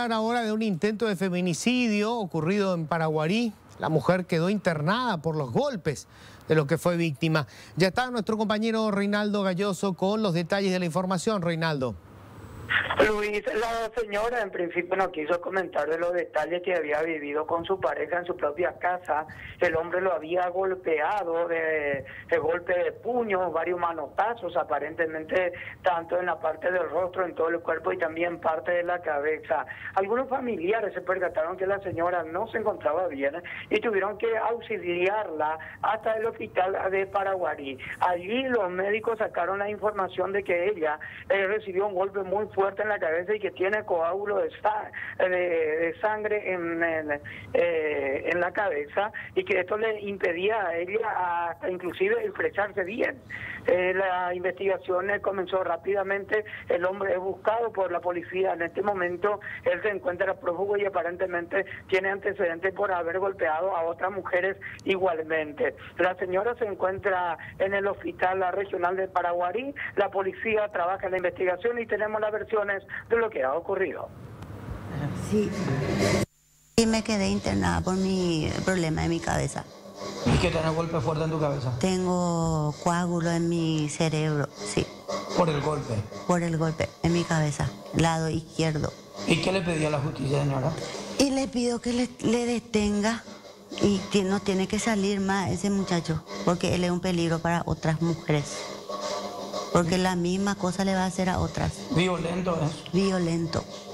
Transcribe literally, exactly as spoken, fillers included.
hablar ahora de un intento de feminicidio ocurrido en Paraguarí. La mujer quedó internada por los golpes de lo que fue víctima. Ya está nuestro compañero Reinaldo Galloso con los detalles de la información. Reinaldo. Luis, la señora en principio no quiso comentar de los detalles que había vivido con su pareja en su propia casa. El hombre lo había golpeado de, de golpe de puño, varios manotazos aparentemente, tanto en la parte del rostro, en todo el cuerpo y también parte de la cabeza. Algunos familiares se percataron que la señora no se encontraba bien y tuvieron que auxiliarla hasta el hospital de Paraguarí. Allí los médicos sacaron la información de que ella eh, recibió un golpe muy fuerte en la cabeza y que tiene coágulo de, sa de, de sangre en, en, eh, en la cabeza, y que esto le impedía a ella hasta inclusive expresarse bien. Eh, la investigación eh, comenzó rápidamente. El hombre es buscado por la policía. En este momento él se encuentra prófugo y aparentemente tiene antecedentes por haber golpeado a otras mujeres igualmente. La señora se encuentra en el hospital regional de Paraguarí. La policía trabaja en la investigación y tenemos las versiones de lo que ha ocurrido. Sí, y me quedé internada por mi problema de mi cabeza. ¿Y qué tenés golpe fuerte en tu cabeza? Tengo coágulo en mi cerebro, sí. ¿Por el golpe? Por el golpe en mi cabeza, lado izquierdo. ¿Y qué le pedía a la justicia, señora? Y le pido que le, le detenga y que no tiene que salir más ese muchacho, porque él es un peligro para otras mujeres. Porque la misma cosa le va a hacer a otras. ¿Violento es? Violento.